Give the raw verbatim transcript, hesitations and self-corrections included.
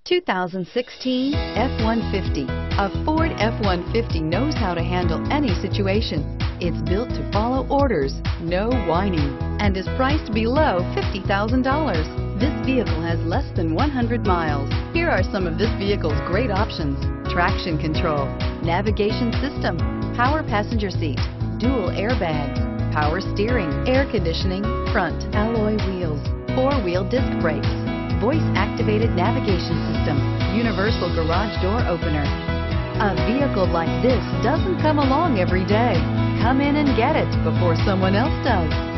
two thousand sixteen F one fifty. A Ford F one fifty knows how to handle any situation. It's built to follow orders, no whining, and is priced below fifty thousand dollars. This vehicle has less than one hundred miles. Here are some of this vehicle's great options: traction control, navigation system, power passenger seat, dual airbags, power steering, air conditioning, front alloy wheels, four-wheel disc brakes, voice-activated navigation system, universal garage door opener. A vehicle like this doesn't come along every day. Come in and get it before someone else does.